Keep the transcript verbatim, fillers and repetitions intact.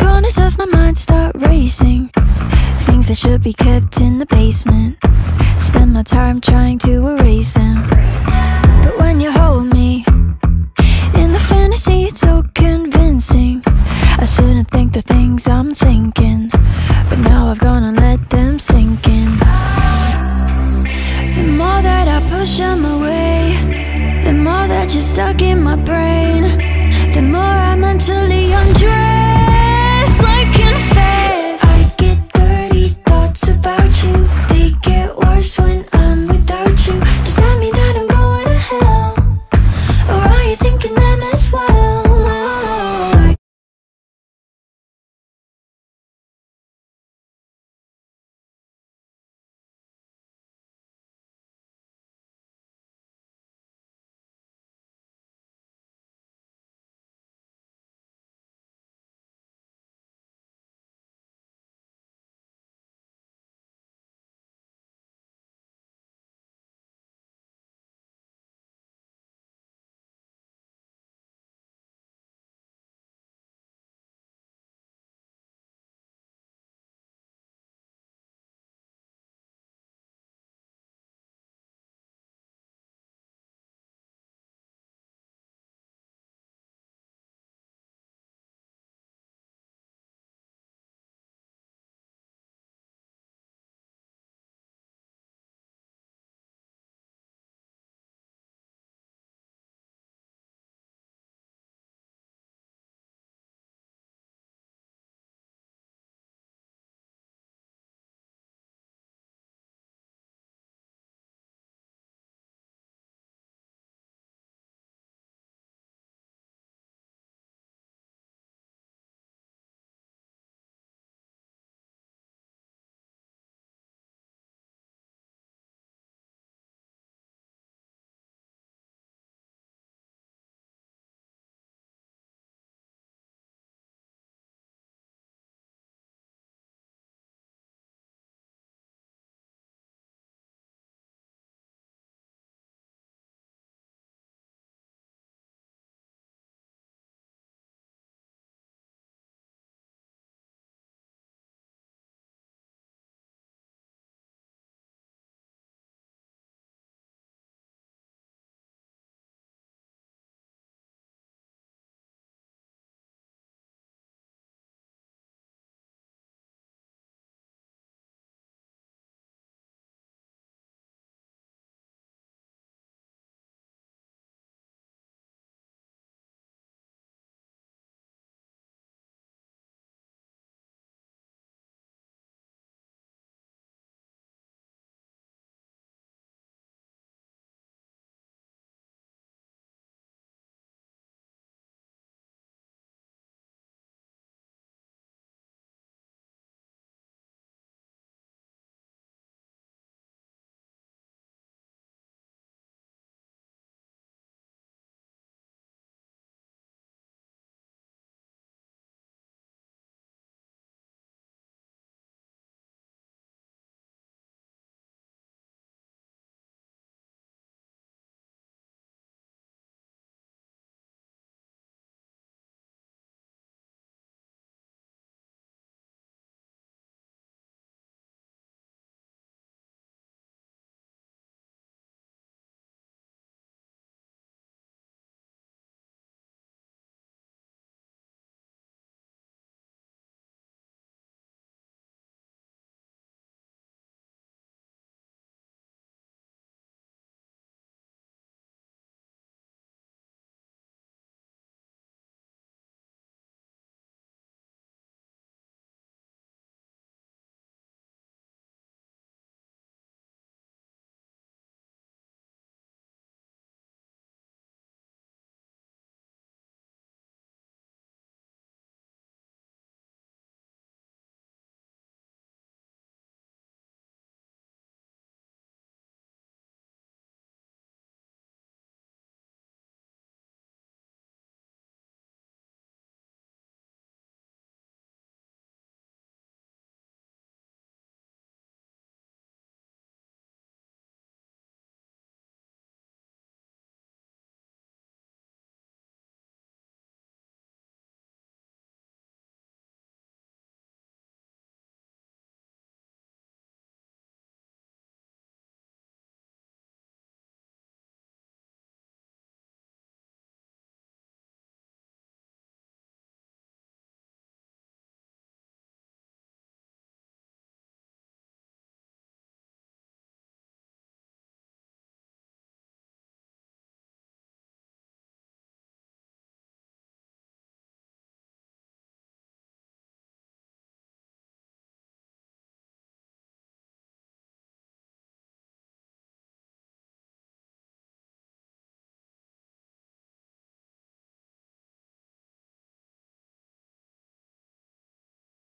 corners of my mind start racing, things that should be kept in the basement. Spend my time trying to erase them. But when you hold me in the fantasy, it's so convincing. I shouldn't think the things I'm thinking, but now I've gone and let them sink in. The more that I push them away, the more that you're stuck in my brain, the more I mentally undrained.